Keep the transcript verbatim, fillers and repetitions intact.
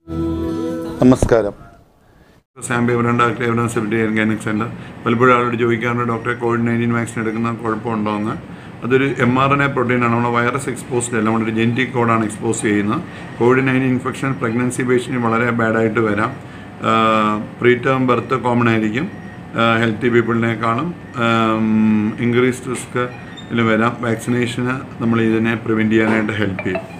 നമസ്കാരം. സാമ്പി doctor evidence സെപ്റ്റേറിയൻ ഗൈനക് സെൻ്റർ. പലപ്പോഴും ആളോട് ചോദിക്കാറുണ്ട്, ഡോക്ടറെ കോവിഡ് നയൻറ്റീൻ വാക്സിൻ എടുക്കുന്ന കുഴപ്പമുണ്ടോ എന്ന്. അതൊരു എം ആർ എൻ എ പ്രോട്ടീനാണ്. നമ്മുടെ വൈറസ് എക്സ്പോസ്ഡ് അല്ല, നമ്മുടെ ഒരു ജെനറ്റിക് കോഡാണ് എക്സ്പോസ് ചെയ്യുന്നത്. കോവിഡ് നയൻറ്റീൻ ഇൻഫെക്ഷൻ പ്രഗ്നൻസി പേഷ്യൻറ്റിന് വളരെ ബാഡായിട്ട് വരാം. പ്രീ ടേം ബർത്ത് കോമൺ ആയിരിക്കും. ഹെൽത്തി പീപ്പിളിനേക്കാളും ഇൻക്രീസ്ഡ് റിസ്ക് ഇതിൽ വരാം. വാക്സിനേഷന് നമ്മൾ ഇതിനെ പ്രിവെൻറ്റ് ചെയ്യാനായിട്ട് ഹെൽപ്പ് ചെയ്യും.